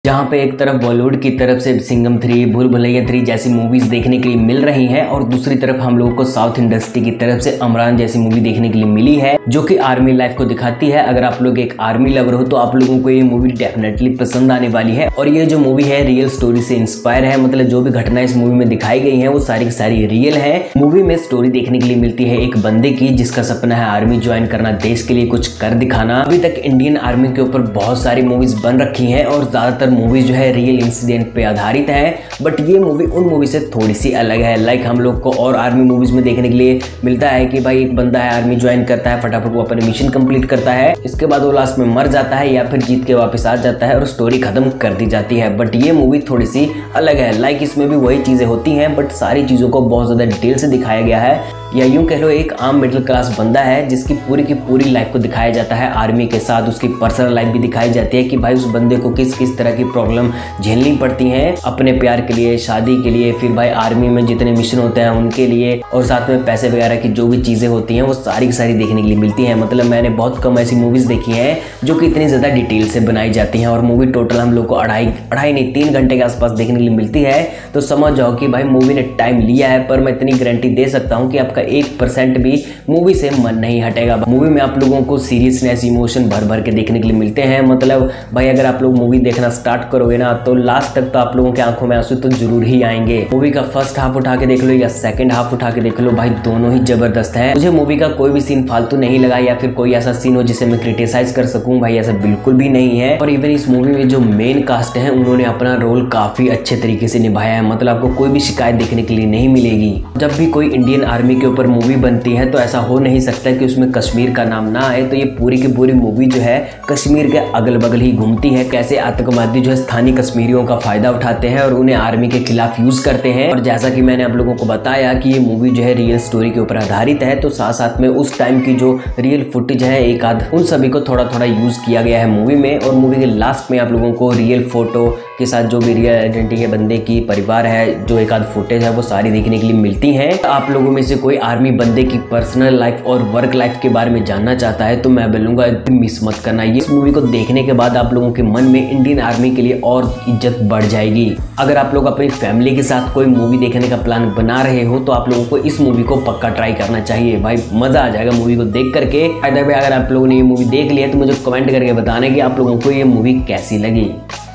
जहाँ पे एक तरफ बॉलीवुड की तरफ से सिंघम 3, भूल भुलैया 3 जैसी मूवीज देखने के लिए मिल रही हैं और दूसरी तरफ हम लोगों को साउथ इंडस्ट्री की तरफ से अमरान जैसी मूवी देखने के लिए मिली है जो कि आर्मी लाइफ को दिखाती है। अगर आप लोग एक आर्मी लवर हो तो आप लोगों को ये मूवी डेफिनेटली पसंद आने वाली है। और ये जो मूवी है रियल स्टोरी से इंस्पायर है, मतलब जो भी घटना इस मूवी में दिखाई गई है वो सारी की सारी रियल है। मूवी में स्टोरी देखने के लिए मिलती है एक बंदे की जिसका सपना है आर्मी ज्वाइन करना, देश के लिए कुछ कर दिखाना। अभी तक इंडियन आर्मी के ऊपर बहुत सारी मूवीज बन रखी है और ज्यादातर मूवीज जो है रियल इंसिडेंट पे आधारित है, बट ये मूवी उन मूवी से थोड़ी सी अलग है। लाइक हम लोग को और आर्मी मूवीज में देखने के लिए मिलता है कि भाई एक बंदा है आर्मी ज्वाइन करता है, फटाफट वो अपने मिशन कंप्लीट करता है, इसके बाद वो लास्ट में मर जाता है या फिर जीत के वापस आ जाता है और स्टोरी खत्म कर दी जाती है। बट ये मूवी थोड़ी सी अलग है। लाइक इसमें भी वही चीजें होती हैं बट सारी चीजों को बहुत ज्यादा डिटेल से दिखाया गया है। या यूं कह लो एक आम मिडिल क्लास बंदा है जिसकी पूरी की पूरी लाइफ को दिखाया जाता है आर्मी के साथ। उसकी पर्सनल लाइफ भी दिखाई जाती है कि भाई उस बंदे को किस किस तरह की प्रॉब्लम झेलनी पड़ती हैं अपने प्यार के लिए, शादी के लिए, फिर भाई आर्मी में जितने मिशन होते हैं उनके लिए, और साथ में पैसे वगैरह की जो भी चीजें होती हैं वो सारी की सारी देखने के लिए मिलती है। मतलब मैंने बहुत कम ऐसी मूवीज देखी हैं जो कि इतनी ज्यादा डिटेल से बनाई जाती हैं। और मूवी टोटल हम लोग को अढ़ाई नहीं 3 घंटे के आसपास देखने के लिए मिलती है। तो समझ जाओ कि भाई मूवी ने टाइम लिया है, पर मैं इतनी गारंटी दे सकता हूँ कि आपका 1% भी मूवी से मन नहीं हटेगा। मूवी में आप लोगों को सीरियसनेस, इमोशन भर भर के देखने के लिए मिलते हैं। मतलब भाई अगर आप लोग मूवी देखना स्टार्ट करोगे ना तो लास्ट तक तो आप लोगों की आंखों में आंसू तो जरूर ही आएंगे। मूवी का फर्स्ट हाफ उठा के देख लो या सेकंड हाफ उठा के देख लो, भाई दोनों ही जबरदस्त है। मुझे मूवी का कोई भी सीन फालतू नहीं लगा या फिर कोई ऐसा सीन हो जिसे मैं क्रिटिसाइज कर सकूं, भाई ऐसा बिल्कुल भी नहीं है। और इवन इस मूवी में जो मेन कास्ट है उन्होंने अपना रोल काफी अच्छे तरीके से निभाया है। मतलब आपको कोई भी शिकायत देखने के लिए नहीं मिलेगी। जब भी कोई इंडियन आर्मी के ऊपर मूवी बनती है तो ऐसा हो नहीं सकता कि उसमें कश्मीर का नाम ना आए। तो ये पूरी की पूरी मूवी जो है कश्मीर के अगल बगल ही घूमती है, कैसे आतंकवादी जो है स्थानीय कश्मीरियों का फायदा उठाते हैं और उन्हें आर्मी के खिलाफ यूज करते हैं। और जैसा कि मैंने आप लोगों को बताया कि ये मूवी जो है रियल स्टोरी के ऊपर आधारित है, तो साथ साथ में उस टाइम की जो रियल फुटेज है एक आध उन सभी को थोड़ा थोड़ा यूज किया गया है मूवी में। और मूवी के लास्ट में आप लोगों को रियल फोटो के साथ जो भी रियल आइडेंटिटी के बंदे की परिवार है, जो एक आध फुटेज है वो सारी देखने के लिए मिलती है। आप लोगों में से कोई आर्मी बंदे की पर्सनल लाइफ और वर्क लाइफ के बारे में जानना चाहता है तो मैं बोलूंगा मिस मत करना। ये इस मूवी को देखने के बाद आप लोगों के मन में इंडियन आर्मी के लिए और इज्जत बढ़ जाएगी। अगर आप लोग अपनी फैमिली के साथ कोई मूवी देखने का प्लान बना रहे हो तो आप लोगों को इस मूवी को पक्का ट्राई करना चाहिए। भाई मजा आ जाएगा मूवी को देख करके। अगर आप लोगों ने ये मूवी देख लिया तो मुझे कमेंट करके बताना कि आप लोगों को ये मूवी कैसी लगी।